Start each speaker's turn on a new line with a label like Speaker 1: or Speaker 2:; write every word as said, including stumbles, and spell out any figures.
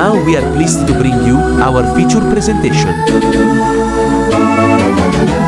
Speaker 1: Now we are pleased to bring you our feature presentation.